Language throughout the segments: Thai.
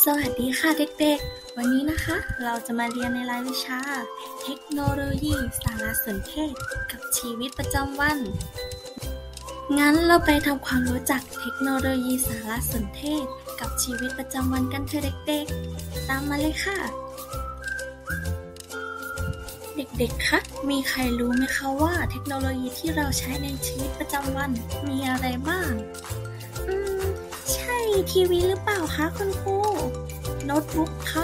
สวัสดีค่ะเด็กๆ วันนี้นะคะเราจะมาเรียนในรายวิชาเทคโนโลยีสารสนเทศกับชีวิตประจำวัน งั้นเราไปทำความรู้จักเทคโนโลยีสารสนเทศกับชีวิตประจำวันกันเถอะเด็กๆ ตามมาเลยค่ะ เด็กๆ คะ มีใครรู้ไหมคะว่าเทคโนโลยีที่เราใช้ในชีวิตประจำวันมีอะไรบ้าง ใช่ทีวีหรือเปล่าคะคุณครูโน้ตบุ๊กครับ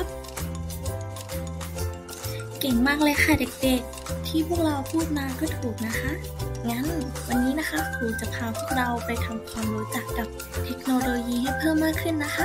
เก่งมากเลยค่ะเด็กๆที่พวกเราพูดมาก็ถูกนะคะงั้นวันนี้นะคะครูจะพาพวกเราไปทำความรู้จักกับเทคโนโลยีให้เพิ่มมากขึ้นนะคะ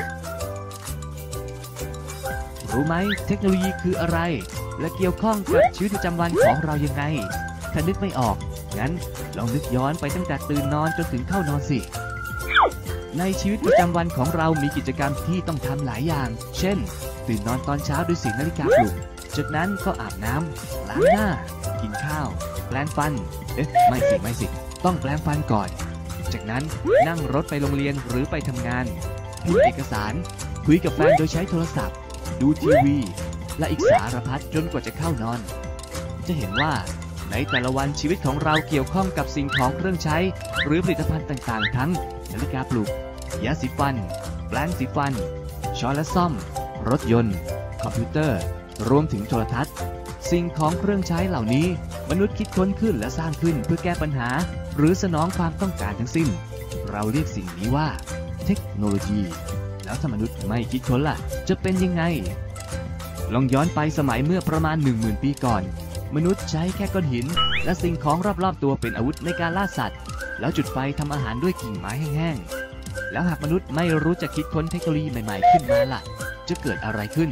รู้ไหมเทคโนโลยีคืออะไรและเกี่ยวข้องกับชีวิตประจำวันของเรายังไงถ้านึกไม่ออกงั้นลองนึกย้อนไปตั้งแต่ตื่นนอนจนถึงเข้านอนสิในชีวิตประจำวันของเรามีกิจกรรมที่ต้องทำหลายอย่างเช่นตื่นนอนตอนเช้าด้วยเสียงนาฬิกาปลุกจากนั้นก็อาบน้ำล้างหน้ากินข้าวแปรงฟันไม่สิต้องแปรงฟันก่อนจากนั้นนั่งรถไปโรงเรียนหรือไปทำงานพิมพ์เอกสารคุยกับแฟนโดยใช้โทรศัพท์ดูทีวีและอีกสารพัดจนกว่าจะเข้านอนจะเห็นว่าในแต่ละวันชีวิตของเราเกี่ยวข้องกับสิ่งของเครื่องใช้หรือผลิตภัณฑ์ต่างๆทั้งนาฬิกาปลุกยาสีฟันแปรงสีฟันช้อนและซ่อมรถยนต์คอมพิวเตอร์รวมถึงโทรทัศน์สิ่งของเครื่องใช้เหล่านี้มนุษย์คิดค้นขึ้นและสร้างขึ้นเพื่อแก้ปัญหาหรือสนองความต้องการทั้งสิ้นเราเรียกสิ่งนี้ว่าเทคโนโลยีแล้วถ้ามนุษย์ไม่คิดค้นล่ะจะเป็นยังไงลองย้อนไปสมัยเมื่อประมาณ 10,000 ปีก่อนมนุษย์ใช้แค่ก้อนหินและสิ่งของรอบๆตัวเป็นอาวุธในการล่าสัตว์แล้วจุดไฟทำอาหารด้วยกิ่งไม้แห้งๆแล้วหากมนุษย์ไม่รู้จะคิดค้นเทคโนโลยีใหม่ๆขึ้นมาล่ะจะเกิดอะไรขึ้น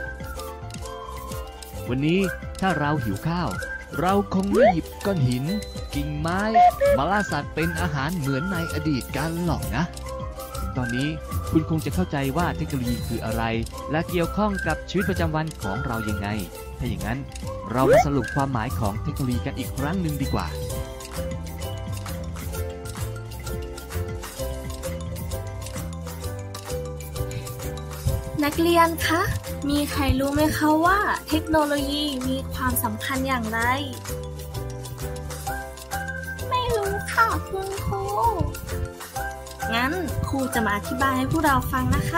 วันนี้ถ้าเราหิวข้าวเราคงไม่หยิบก้อนหินกิ่งไม้มาล่าสัตว์เป็นอาหารเหมือนในอดีตกันหรอกนะตอนนี้คุณคงจะเข้าใจว่าเทคโนโลยีคืออะไรและเกี่ยวข้องกับชีวิตประจำวันของเรายังไงถ้าอย่างนั้นเรามาสรุปความหมายของเทคโนโลยีกันอีกครั้งหนึ่งดีกว่านักเรียนคะ มีใครรู้ไหมคะว่าเทคโนโลยีมีความสำคัญอย่างไร ไม่รู้ค่ะคุณครูงั้นครูจะมาอธิบายให้พวกเราฟังนะคะ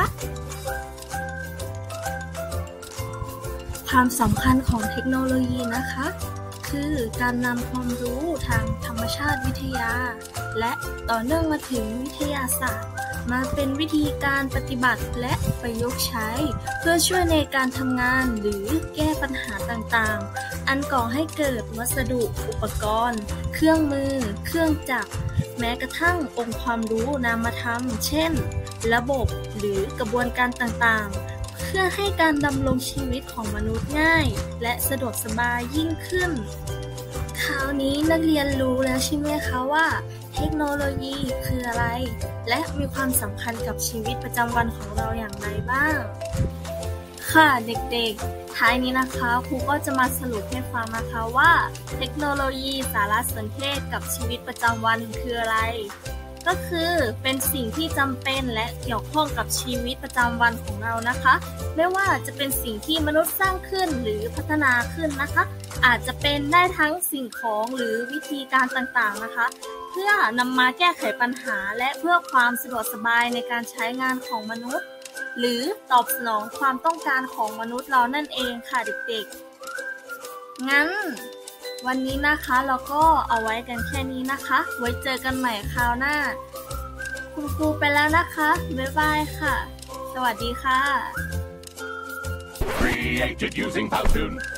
ความสำคัญของเทคโนโลยีนะคะ คือการนำความรู้ทางธรรมชาติวิทยาและต่อเนื่องมาถึงวิทยาศาสตร์มาเป็นวิธีการปฏิบัติและประยุกต์ใช้เพื่อช่วยในการทำงานหรือแก้ปัญหาต่างๆอันก่อให้เกิดวัสดุอุปกรณ์เครื่องมือเครื่องจักรแม้กระทั่งองค์ความรู้นามธรรมเช่นระบบหรือกระบวนการต่างๆเพื่อให้การดำรงชีวิตของมนุษย์ง่ายและสะดวกสบายยิ่งขึ้นคราวนี้นักเรียนรู้แล้วใช่ไหมคะว่าเทคโนโลยีคืออะไรและมีความสำคัญกับชีวิตประจำวันของเราอย่างไรบ้างค่ะเด็กๆท้ายนี้นะคะครูก็จะมาสรุปให้ฟังนะคะว่าเทคโนโลยีสารสนเทศกับชีวิตประจำวันคืออะไรก็คือเป็นสิ่งที่จำเป็นและเกี่ยวข้องกับชีวิตประจำวันของเรานะคะไม่ว่าจะเป็นสิ่งที่มนุษย์สร้างขึ้นหรือพัฒนาขึ้นนะคะอาจจะเป็นได้ทั้งสิ่งของหรือวิธีการต่างๆนะคะเพื่อนำมาแก้ไขปัญหาและเพื่อความสะดวกสบายในการใช้งานของมนุษย์หรือตอบสนองความต้องการของมนุษย์เรานั่นเองค่ะเด็กๆงั้นวันนี้นะคะเราก็เอาไว้กันแค่นี้นะคะไว้เจอกันใหม่คราวหน้าคุณครูไปแล้วนะคะบ๊ายบายค่ะสวัสดีค่ะ Created using Powtoon